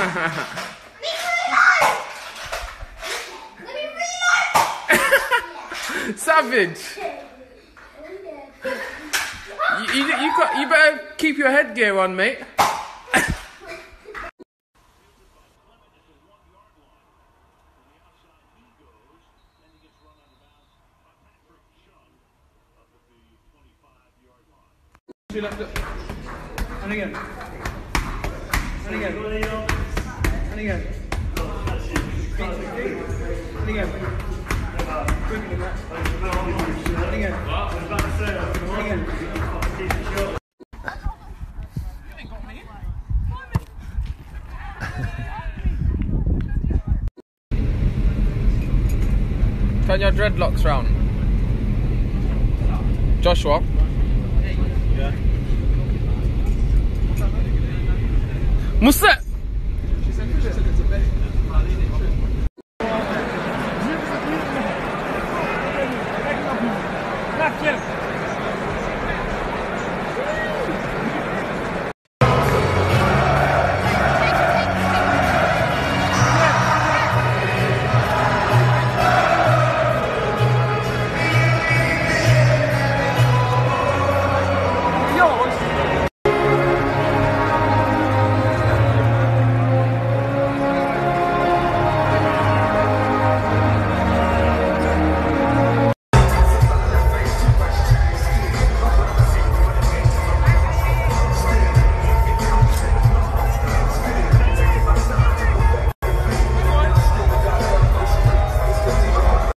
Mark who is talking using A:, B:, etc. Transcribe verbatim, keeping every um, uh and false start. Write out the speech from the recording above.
A: Savage. You, you, you, got, you better keep your headgear on, mate.
B: And again. And again. And again. And again. Quicker than that. And again. And again.
A: Turn your dreadlocks round. Joshua. Yeah. Musa.